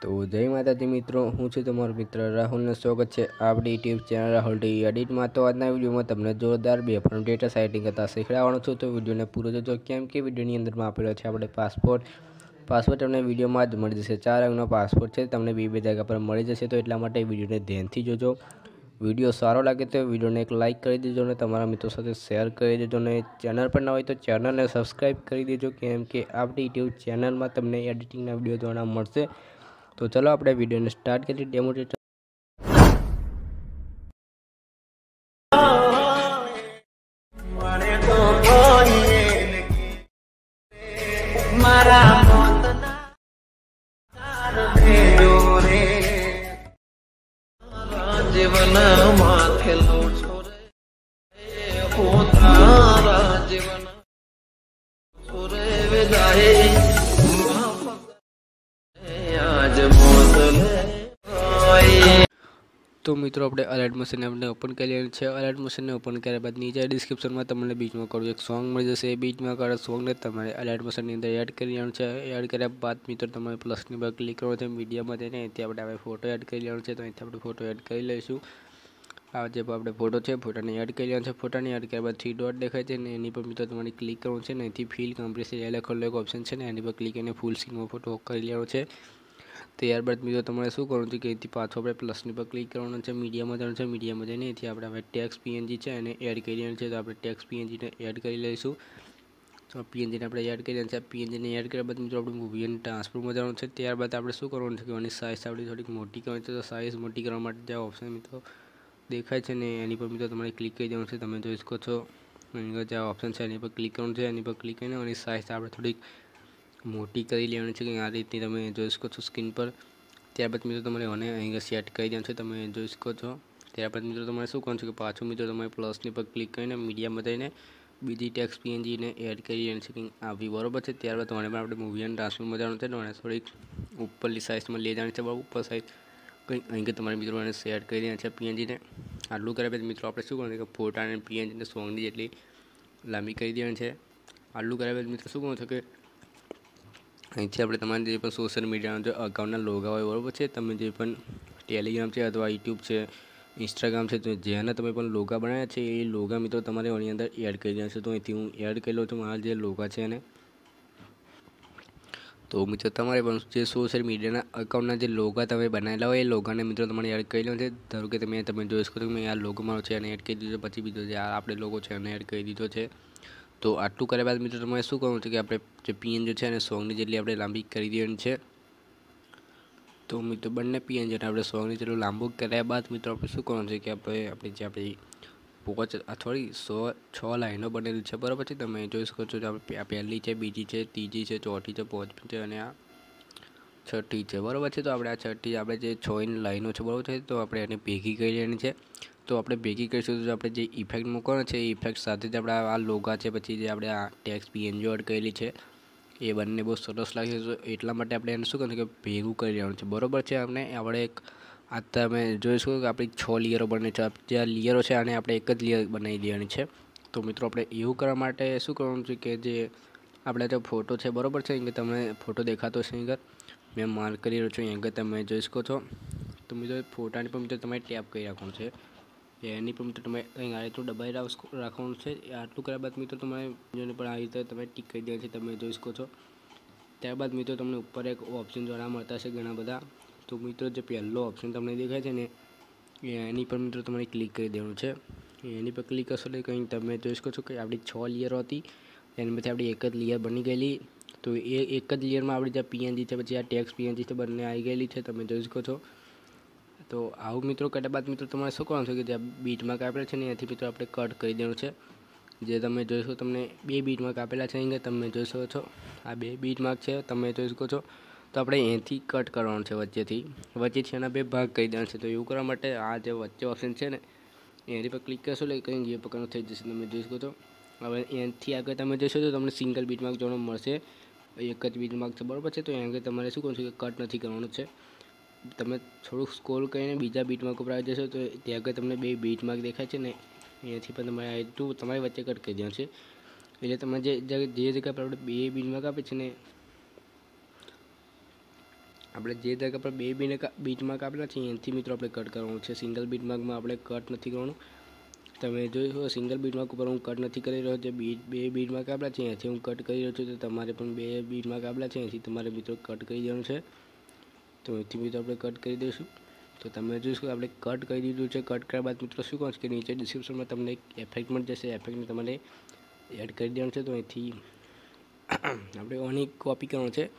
तो जय माताजी मित्रों, हूँ छूं तमारो मित्र राहुल ने स्वागत है आपणी YouTube channel Rahul T edit में। तो आज विडियो में तमने जोरदार बेफाम डेटा सेटिंग करता शीखवाड़ो छूं। तो विडियो ने पूरो जोजो, केम के विडियो अंदर में आपेलो छे आपणे पासपोर्ट तमने विडियो में ज मळी जशे। 4 अंकनो पासपोर्ट है, तमने बे जगह पर मळी जशे। तो एटला माटे विडियो ने ध्यानथी जोजो। विडियो सारो लगे तो विडियो ने एक लाइक कर दीजो ने तमारा मित्रों साथे शेर कर दीजो ने चैनल पर न होय तो चैनल ने सब्सक्राइब कर दीजो, केम के आपणी यूट्यूब चैनल में तमने एडिटिंग ना विडियो जोवा मळशे। तो चलो अपने वीडियो ने स्टार्ट करिए डेमो डेटा। जीवन माथे लो छोरे पोतारा जीवन छोरे विदाई आज मोतले तो मित्रों अपने अलाइट मशीन अपने ओपन कर लिया है। अलाइट मशीन ने ओपन कर्या बाद नीचे डिस्क्रिप्शन में तमने बीच में करो एक सॉन्ग मळी जशे। बीच में करो सॉन्ग ने तमारे अलाइट मशीन ની અંદર એડ કરી લેવાનું છે। એડ કર્યા બાદ મિત્રો તમારે પ્લસ ની પર ક્લિક કરવાનું છે। મીડિયા માં જઈને અહીંથી આપણે ફોટો એડ કરી લેવાનો છે। તો અહીંથી આપણે ફોટો એડ કરી લઈશું। આ જે આપણે ફોટો છે ફોટાને એડ કરી લેવાનો છે। ફોટાને એડ કર્યા બાદ થ્રી ડોટ દેખાય છે ને એની પર મિત્રો તમારે ક્લિક કરવાનું છે ને અહીંથી ફિલ કમ્પ્રેશન એ લખેલો એક ઓપ્શન છે ને એની પર ક્લિક કરીને ફૂલ સ્ક્રીનમાં ફોટો કરી લેવાનો છે। ત્યારબાદ મિત્રો તમારે શું કરવાનું છે કે અહીંથી પાછો આપણે પ્લસની પર ક્લિક કરવાનું છે। મીડિયામાં જવાનું છે। મીડિયામાં જઈને અહીંથી આપણે હવે ટેક્સ્ટ પીએનજી છે એને એડ કરી લેવાનું છે। તો આપણે ટેક્સ્ટ પીએનજીને એડ કરી લઈશું। તો પીએનજીને આપણે એડ કરી લેવાનું છે। પીએનજીને એડ કર્યા બાદ મિત્રો આપણે મૂવી અને ટ્રાન્સફરમાં જવાનું છે। ત્યારબાદ આપણે શું કરવાનું છે કે આની સાઇઝ આપણી થોડીક મોટી કરવાની છે। તો સાઇઝ મોટી કરવા માટે જે ઓપ્શન મિત્રો દેખાય છે ને એની પર મિત્રો તમારે ક્લિક કરી દેવાનું છે। તમે જોઈ શકો છો અહીં જે ઓપ્શન છે એની પર ક્લિક કરવાનું છે। એની પર ક્લિક કરીને આની સાઇઝ આપણે થોડીક મોટી કરી લેવાની છે કે આ રીતની તમે જોઈ શકો છો સ્ક્રીન પર। ત્યારબાદ મિત્રો તમારે આને અહીં સેટ કરી દેવાનું છે, તમે જોઈ શકો છો। ત્યારબાદ મિત્રો તમારે શું કરવાનું છે કે પાછું મિત્રો તમારે પ્લસની પર ક્લિક કરીને મીડિયામાં જઈને બીજી ટેક્સ્ટ પીએનજીને એડ કરી લેવાની છે કે આવી બરોબર છે। ત્યારબાદ આને પણ આપણે મૂવી અને ટ્રાન્સફરમાં જવાનું છે। તો આને થોડીક ઉપરની સાઇઝમાં લઈ જવાની છે, બરાબર ઉપર સાઇઝ કંઈક અહીં તમારે મિત્રો આને સેટ કરી દેવાની છે પીએનજીને। આટલું કર્યા બાદ મિત્રો આપણે શું કરવાનું છે કે ફોટા અને પીએનજીને સોંગની જેટલી લાંબી કરી દેવાની છે। આટલું કર્યા બાદ મિત્રો શું કરવાનું છે કે અહીંથી આપણે તમારે જે પણ સોશિયલ મીડિયાના જે અકાઉન્ટના લોગા હોય બરાબર છે, તમે જે પણ ટેલિગ્રામ છે અથવા યુટ્યુબ છે, ઇન્સ્ટાગ્રામ છે, તો જેના તમે પણ લોગા બનાવ્યા છે એ લોગા મિત્રો તમારે આની અંદર એડ કરી દેવા છે। તો અહીંથી હું એડ કરી લઉં છું મારા જે લોગા છે એને। તો મિત્રો તમારે પણ જે સોશિયલ મીડિયાના અકાઉન્ટના જે લોગા તમે બનાવેલા હોય એ લોગાને મિત્રો તમારે એડ કરી લેવાનું છે। ધારો કે તમે જોઈ શકો છો મેં આ લોગો મારો છે એને એડ કરી દીધો, પછી બીજો જે આપણે લોગો છે એને એડ કરી દીધો છે। તો આટલું કર્યા બાદ મિત્રો તમારે શું કરવાનું છે કે આપણે જે પીએનજી છે અને સોંગની જેટલી આપણે લાંબી કરી દેવાની છે। તો મિત્રો બંને પીએનજીને આપણે સોંગની જેટલું લાંબુ કર્યા બાદ મિત્રો આપણે શું કરવાનું છે કે આપણી જે આપણી 6 લાઈનો બનેલી છે બરાબર છે, તમે જોઈ શકો છો। આ પહેલી છે, બીજી છે, ત્રીજી છે, ચોથી છે, પાંચમી છે અને આ છઠ્ઠી છે બરાબર છે। તો આપણે આ છઠ્ઠી આપણે જે 6 લાઈનો છે બરાબર છે, તો આપણે એને ભેગી કરી લેવાની છે। તો આપણે ભેગી કરીશું તો આપણે જે ઇફેક્ટ મૂકવાનો છે એ ઇફેક્ટ સાથે જ આપણે આ લોગા છે, પછી જે આપણે આ ટેક્સ્ટ પીએનજી એડ કરેલી છે એ બંને બહુ સરસ લાગે છે। એટલા માટે આપણે એને શું કરવાનું કે ભેગું કરી લેવાનું છે બરાબર છે। આપણે એક આ તમે જોઈ શકો કે આપણી 6 લેયરો બને છે। જે આ લેયરો છે આને આપણે એક જ લેયર બનાવી દેવાની છે। તો મિત્રો આપણે એવું કરવા માટે શું કરવાનું છે કે જે આપણે જો ફોટો છે બરાબર છે, અહીં તમને ફોટો દેખાતો હશે, અહીં મેં માર્ક કરી રહ્યો છું, અહીં તમે જોઈ શકો છો। તો મિત્રો ફોટાની પણ મિત્રો તમારે ટેપ કરી રાખવાનું છે, એની પણ મિત્રો તમે અહીં આ રીતનું દબાઈ રાખવાનું છે। આટલું કર્યા બાદ મિત્રો તમારે પણ આ રીતે તમે ટીક કરી દેવાની છે, તમે જોઈ શકો છો। ત્યારબાદ મિત્રો તમને ઉપર એક ઓપ્શન જોવા મળતા હશે ઘણા બધા। તો મિત્રો જે પહેલો ઓપ્શન તમને દેખાય છે ને એની પર મિત્રો તમારે ક્લિક કરી દેવાનું છે। એની પર ક્લિક કરશો એટલે કંઈ તમે જોઈ શકો છો કે આપણી 6 લેયરો હતી એમાંથી આપણી એક જ લેયર બની ગયેલી। તો એ એક જ લેયરમાં આપણી જે પીએનજી છે પછી આ ટેક્સ્ટ પીએનજી છે બંને આવી ગયેલી છે, તમે જોઈ શકો છો। તો આવું મિત્રો કર્યા બાદ મિત્રો તમારે શું કરવાનું છે કે જે બીટમાર્ક આપેલા છે ને એથી મિત્રો આપણે કટ કરી દેવાનું છે। જે તમે જોઈ શકો તમને 2 બીટમાર્ક આપેલા છે, અહીં તમે જોઈ શકો છો આ 2 બીટમાર્ક છે, તમે જોઈ શકો છો। તો આપણે અહીંથી કટ કરવાનું છે વચ્ચેથી એના 2 ભાગ કરી દેવાના છે। તો એવું કરવા માટે આ જે વચ્ચે ઓપ્શન છે ને એની પર ક્લિક કરશો એટલે કંઈ એ પ્રકારનું થઈ જશે, તમે જોઈ શકો છો। હવે એનાથી આગળ તમે જોશો તો તમને સિંગલ બીટમાર્ક જોવા મળશે, એક જ બીટમાર્ક છે બરાબર છે। તો અહીં આગળ તમારે શું કરવાનું છે કે કટ નથી કરવાનું છે, તમે થોડુંક સ્ક્રોલ કરીને બીજા બીટમાર્ક ઉપર આવી જશો તો ત્યાં આગળ તમને 2 બીટમાર્ક દેખાય છે ને અહીંયાથી પણ તમારે આ ટુ તમારી વચ્ચે કટ કરી દેવાનું છે। એટલે તમે જે જગ્યા પર આપણે 2 બીટમાર્ક આપે છે ને આપણે જે જગ્યા પર 2 બીટમાર્ક આપેલા છે એનાથી મિત્રો આપણે કટ કરવાનું છે. સિંગલ બીટમાર્કમાં આપણે કટ નથી કરવાનું. તમે જોઈ સિંગલ બીટમાર્ક ઉપર હું કટ નથી કરી રહ્યો. જે 2 બીટમાર્ક આપેલા છે એનાથી હું કટ કરી રહ્યો છું. તો તમારે પણ 2 બીટમાર્ક આપેલા છે એનાથી તમારે મિત્રો કટ કરી દેવાનું છે. તો એથી મિત્રો આપણે કટ કરી દઈશું. તો તમે જોઈશું આપણે કટ કરી દીધું છે. કટ કર્યા બાદ મિત્રો શું કહું છું કે નીચે ડિસ્ક્રિપ્શનમાં તમને એક એફેક્ટ મળી જશે. એફેક્ટને તમારે એડ કરી દેવાનું છે. તો અહીંથી આપણે ઓની કોપી કરવાનું છે.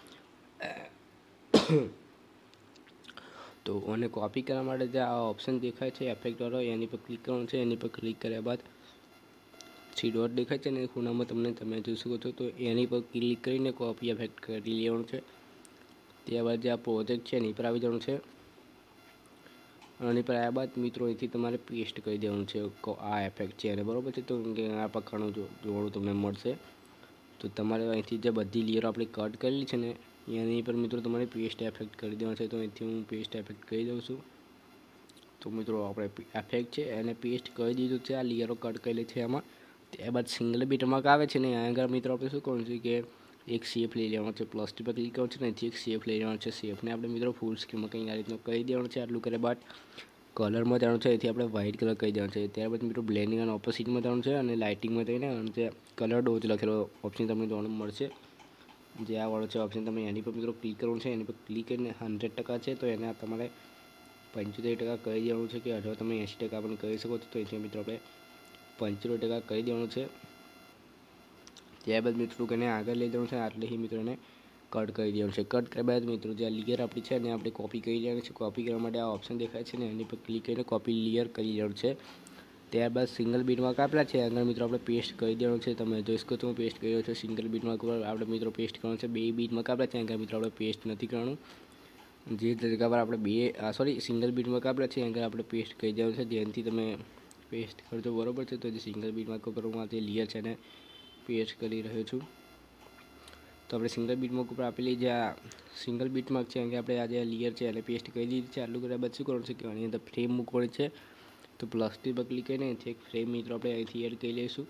તો ઓને કોપી કરવા માટે જે આ ઓપ્શન દેખાય છે એફેક્ટ વાળો એની પર ક્લિક કરવાનું છે. એની પર ક્લિક કર્યા બાદ 3 ડોટ દેખાય છે ને ખૂણામાં તમે જોઈ શકો છો. તો એની પર ક્લિક કરીને કોપી એફેક્ટ કરી લેવાનું છે. ત્યારબાદ જે આ પ્રોજેક્ટ છે એની પર આવી જવાનું છે. આની પર આવ્યા બાદ મિત્રો અહીંથી તમારે પેસ્ટ કરી દેવાનું છે આ એફેક્ટ છે એને, બરાબર છે. તો આ પ્રકારનું જોડું તમને મળશે. તો તમારે અહીંથી જે બધી લેયરો આપણે કટ કરેલી છે ને એની પર મિત્રો તમારે પેસ્ટ એફેક્ટ કરી દેવાનું છે. તો અહીંથી હું પેસ્ટ એફેક્ટ કરી દઉં છું. તો મિત્રો આપણે એફેક્ટ છે એને પેસ્ટ કરી દીધું છે. આ લેયરો કટ કરેલી છે એમાં. ત્યારબાદ સિંગલ બીટમાર્ક આવે છે ને આગળ મિત્રો આપણે શું કરવાનું છે કે એક શેપ લઈ લેવાનો છે. પ્લસ પર ક્લિક કરવાનું છે ને અહીંથી એક શેપ લઈ લેવાનો છે. શેપને આપણે મિત્રો ફૂલ સ્ક્રીનમાં કંઈ આ રીતનું કરી દેવાનું છે. આટલું કર્યા બાદ કલરમાં જવાનું છે. અહીંથી આપણે વ્હાઇટ કલર કરી દેવાનું છે. ત્યારબાદ મિત્રો બ્લેન્ડિંગ અને ઓપોઝિટમાં જવાનું છે અને લાઇટિંગમાં જઈને અને જે કલર ડોઝ લખેલો ઓપ્શન તમને જોવા મળશે. જે આ વાળો છે ઓપ્શન તમે એની પર મિત્રો ક્લિક કરવાનું છે. એની પર ક્લિક કરીને 100% છે તો એને તમારે 75% કરી દેવાનું છે કે અથવા તમે 80% પણ કરી શકો છો. તો અહીંથી મિત્રો આપણે 75% કરી દેવાનું છે. ત્યારબાદ મિત્રો એને આગળ લઈ જવાનું છે. આટલેથી મિત્રો એને કટ કરી દેવાનું છે. કટ કર્યા બાદ મિત્રો જે લેયર આપણી છે એને આપણે કોપી કરી લેવાની છે. કોપી કરવા માટે આ ઓપ્શન દેખાય છે ને એની પર ક્લિક કરીને કોપી લેયર કરી લેવાનું છે. ત્યારબાદ સિંગલ બીટમાર્ક આપેલા છે આગળ મિત્રો આપણે પેસ્ટ કરી દેવાનું છે. તમે જોઈ શકો છો હું પેસ્ટ કરી રહ્યો છું. સિંગલ બીટમાર્ક ઉપર આપણે મિત્રો પેસ્ટ કરવાનું છે. 2 બીટમાર્ક આપેલા છે આગળ મિત્રો આપણે પેસ્ટ નથી કરવાનું. જે જગ્યા પર આપણે સિંગલ બીટમાર્ક આપેલા છે આગળ આપણે પેસ્ટ કરી દેવાનું છે. જેનાથી તમે પેસ્ટ કરજો, બરોબર છે. તો જે સિંગલ બીટમાર્ક ઉપર હું આ જે લેયર છે એને પેસ્ટ કરી રહ્યો છું. તો આપણે સિંગલ બીટમાર્ક ઉપર આપેલી જે આ સિંગલ બીટમાર્ક છે કે આપણે આ જે લેયર છે એને પેસ્ટ કરી દીધી છે. આટલું કર્યા બાદ શું કરવાનું છે કે આની અંદર ફ્રેમ મૂકવાની છે. તો પ્લસ પર ક્લિક કરીને અહીંથી એક ફ્રેમ મિત્રો આપણે અહીંથી એડ કરી લઈશું.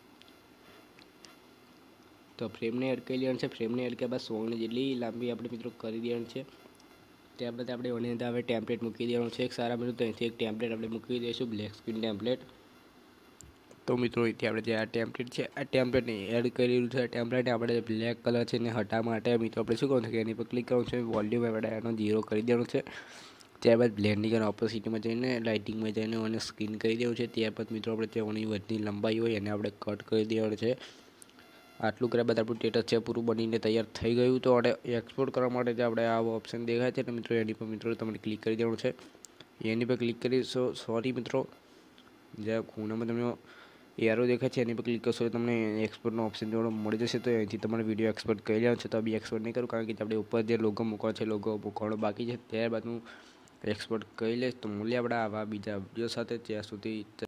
તો ફ્રેમને એડ કરી લેવાનું છે. ફ્રેમને એડ કર્યા બાદ સોંગને જેટલી લાંબી આપણે મિત્રો કરી દેવાની છે. ત્યારબાદ આપણે આની અંદર હવે ટેમ્પલેટ મૂકી દેવાનું છે. એક સારા મિત્રો તો અહીંથી એક ટેમ્પલેટ આપણે મૂકી દઈશું, બ્લેક સ્ક્રીન ટેમ્પલેટ. તો મિત્રો અહીંથી આપણે જે આ ટેમ્પલેટ છે આ ટેમ્પલેટને એડ કરેલું છે. ટેમ્પલેટને આપણે બ્લેક કલર છે ને હટાવવા માટે મિત્રો આપણે શું કરવાનું છે કે એની પર ક્લિક કરવાનું છે. વોલ્યુમ આપણે એનો 0 કરી દેવાનું છે. ત્યારબાદ બ્લેન્ડિંગ અને ઓપોઝિટમાં જઈને લાઇટિંગમાં જઈને અને સ્ક્રીન કરી દેવું છે. ત્યારબાદ મિત્રો આપણે તેની વધની લંબાઈ હોય એને આપણે કટ કરી દેવાનું છે. આટલું કર્યા બાદ આપણું સ્ટેટસ છે પૂરું બનીને તૈયાર થઈ ગયું. તો આપણે એક્સપોર્ટ કરવા માટે જે આપણે આ ઓપ્શન દેખાય છે ને મિત્રો એની પર મિત્રો તમારે ક્લિક કરી દેવાનું છે. એની પર ક્લિક કરીશો મિત્રો જે ખૂણામાં તમને એરો દેખાય છે એની પર ક્લિક કરશો તમને એક્સપોર્ટનો ઓપ્શન જોવા મળી જશે. તો અહીંથી તમારે વિડીયો એક્સપોર્ટ કરી લેવાનો છે. તો બી એક્સપોર્ટ નહીં કરું કારણ કે આપણે ઉપર જે લોગો મૂકવાનો છે લોગો મૂકવાનો બાકી છે. ત્યારબાદ હું એક્સપોર્ટ કરી લઈશ. તો મળીએ આપણે આવા બીજા વિડીયો સાથે. ત્યાં સુધી